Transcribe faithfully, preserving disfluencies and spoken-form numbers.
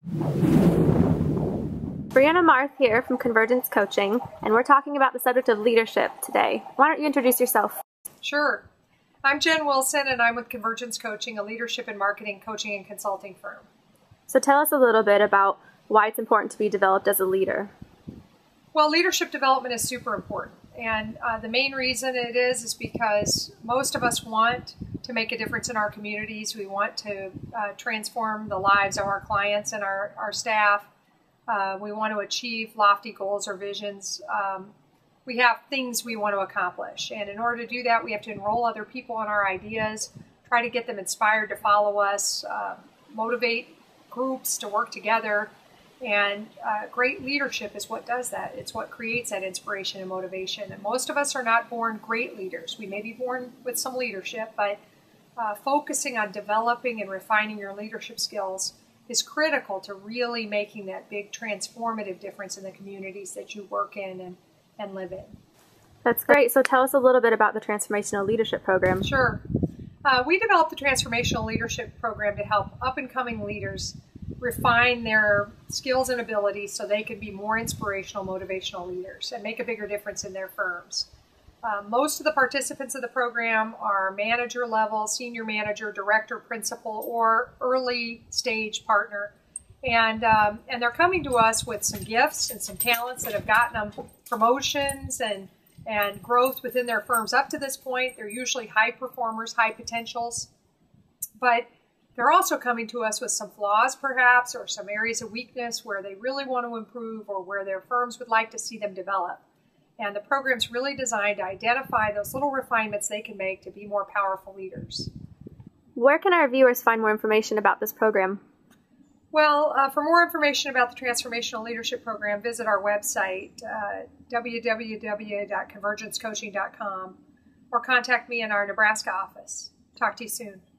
Brianna Marth here from Convergence Coaching, and we're talking about the subject of leadership today. Why don't you introduce yourself? Sure. I'm Jen Wilson, and I'm with Convergence Coaching, a leadership and marketing coaching and consulting firm. So tell us a little bit about why it's important to be developed as a leader. Well, leadership development is super important. And uh, the main reason it is is because most of us want to make a difference in our communities. We want to uh, transform the lives of our clients and our, our staff. Uh, we want to achieve lofty goals or visions. Um, we have things we want to accomplish. And in order to do that, we have to enroll other people in our ideas, try to get them inspired to follow us, uh, motivate groups to work together. And uh, great leadership is what does that. It's what creates that inspiration and motivation. And most of us are not born great leaders. We may be born with some leadership, but uh, focusing on developing and refining your leadership skills is critical to really making that big transformative difference in the communities that you work in and, and live in. That's great. So tell us a little bit about the Transformational Leadership Program. Sure. Uh, we developed the Transformational Leadership Program to help up-and-coming leaders refine their skills and abilities so they can be more inspirational, motivational leaders and make a bigger difference in their firms. Uh, most of the participants of the program are manager level, senior manager, director, principal, or early stage partner. And, um, and they're coming to us with some gifts and some talents that have gotten them promotions and, and growth within their firms up to this point. They're usually high performers, high potentials. But they're also coming to us with some flaws, perhaps, or some areas of weakness where they really want to improve or where their firms would like to see them develop. And the program's really designed to identify those little refinements they can make to be more powerful leaders. Where can our viewers find more information about this program? Well, uh, for more information about the Transformational Leadership Program, visit our website, uh, w w w dot convergence coaching dot com, or contact me in our Nebraska office. Talk to you soon.